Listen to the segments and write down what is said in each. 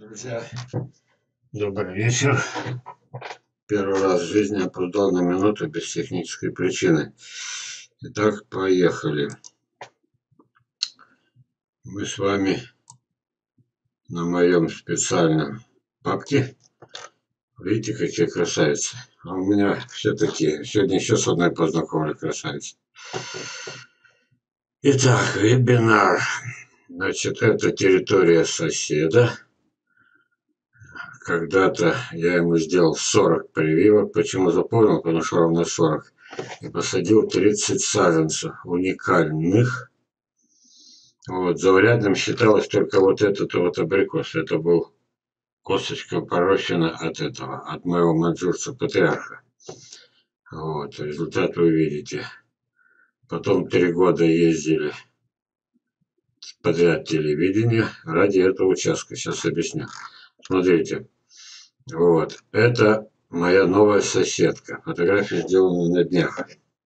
Друзья, добрый вечер. Первый раз в жизни опоздал на минуту без технической причины. Итак, поехали. Мы с вами на моем специальном папке. Видите, какие красавицы. А у меня все такие. Сегодня еще с одной познакомлю красавицы. Итак, вебинар. Значит, это территория соседа. Когда-то я ему сделал 40 прививок. Почему запомнил? Потому что ровно 40. И посадил 30 саженцев уникальных. Вот, заурядным считалось только вот этот вот абрикос. Это был косточка порощена от этого, от моего маньчжурца-патриарха. Вот, результат вы видите. Потом 3 года ездили подряд телевидение ради этого участка. Сейчас объясню. Смотрите. Вот, это моя новая соседка. Фотография сделана на днях.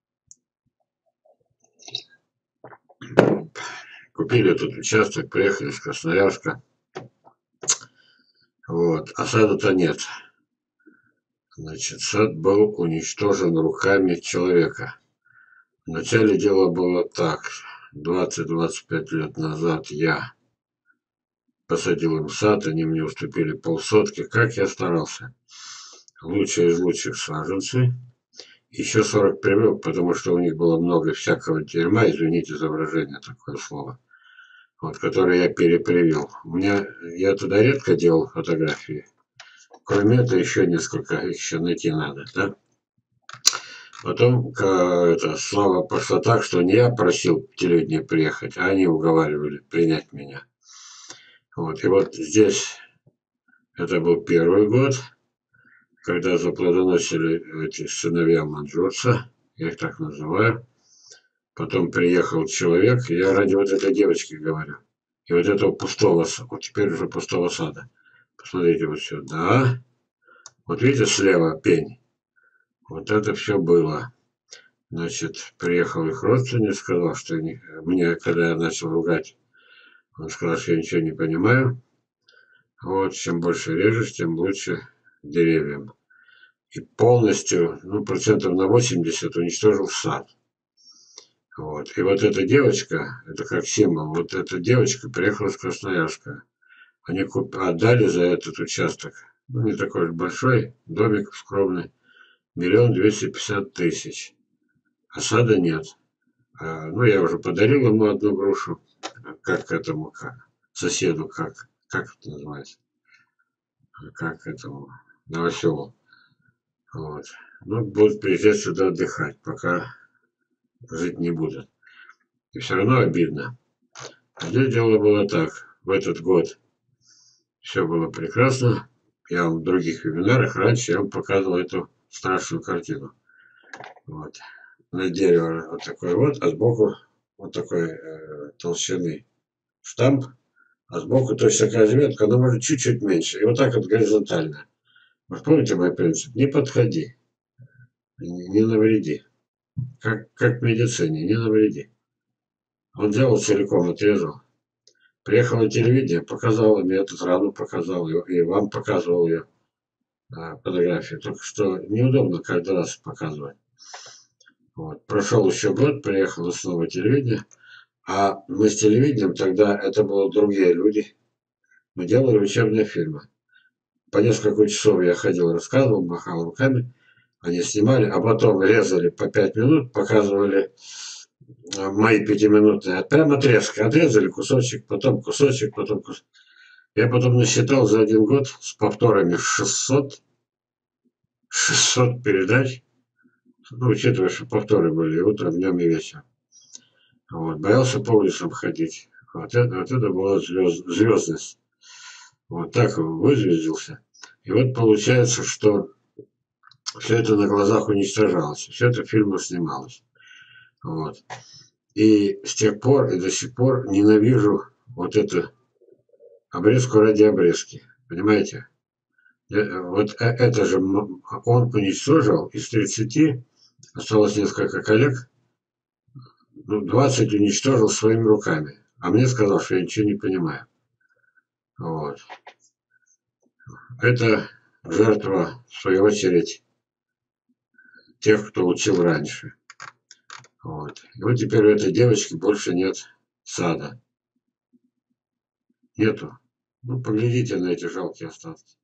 Купили этот участок, приехали с Красноярска. Вот, а сада-то нет. Значит, сад был уничтожен руками человека. Вначале дело было так. 20-25 лет назад я посадил им сад, они мне уступили полсотки. Как я старался. Лучшие из лучших саженцы. Еще 40 привел, потому что у них было много всякого дерьма, извините за выражение, такое слово. Вот, которое я перепривил. Я туда редко делал фотографии. Кроме этого, еще несколько, их еще найти надо, да? Потом слава пошла так, что не я просил в телевидение приехать, а они уговаривали принять меня. Вот, и вот здесь, это был первый год, когда заплодоносили эти сыновья маньчжурца, я их так называю. Потом приехал человек, я ради вот этой девочки говорю. И вот этого пустого, вот теперь уже пустого сада. Посмотрите вот сюда. Вот видите, слева пень. Вот это все было. Значит, приехал их родственник, сказал, что мне, когда я начал ругать, он сказал, что я ничего не понимаю. Вот, чем больше режешь, тем лучше деревьям. И полностью, ну, процентов на 80 уничтожил сад. Вот. И вот эта девочка, это как символ, вот эта девочка приехала с Красноярска. Они отдали за этот участок, ну, не такой уж большой, домик скромный, 1 250 000. А сада нет. Ну, я уже подарил ему одну грушу. Как этому, соседу, как это называется? Как этому, новоселу. Вот. Ну, будут приезжать сюда отдыхать, пока жить не будут. И все равно обидно. А здесь дело было так. В этот год все было прекрасно. Я вам в других вебинарах раньше я вам показывал эту страшную картину. Вот. На дерево вот такой вот, а сбоку вот такой толщины штамп, а сбоку точно такая же ветка, но может чуть-чуть меньше. И вот так вот горизонтально. Вы помните мой принцип? Не подходи, не навреди. Как в медицине, не навреди. Он взял целиком, отрезал. Приехал на телевидение, показал мне эту рану, показал ее, и вам показывал ее фотографию. Только что неудобно каждый раз показывать. Вот. Прошел еще год, приехал снова телевидение. А мы с телевидением тогда, это были другие люди. Мы делали учебные фильмы. По несколько часов я ходил, рассказывал, махал руками. Они снимали, а потом резали по 5 минут, показывали мои 5-минутные. Прям отрезки. Отрезали кусочек, потом кусочек, потом кусочек. Я потом насчитал за один год с повторами 600 передач. Ну, учитывая, что повторы были и утром, днем и вечером. Вот. Боялся по улицам ходить. Вот это была звездность. Вот так вызвездился. И вот получается, что все это на глазах уничтожалось. Все это в фильмах снималось. Вот. И с тех пор и до сих пор ненавижу вот эту обрезку ради обрезки. Понимаете? Вот это же он уничтожил из 30, осталось несколько коллег, ну, 20 уничтожил своими руками. А мне сказал, что я ничего не понимаю. Вот. Это жертва, в свою очередь, тех, кто учил раньше. Вот. И вот теперь у этой девочки больше нет сада. Нету. Ну, поглядите на эти жалкие остатки.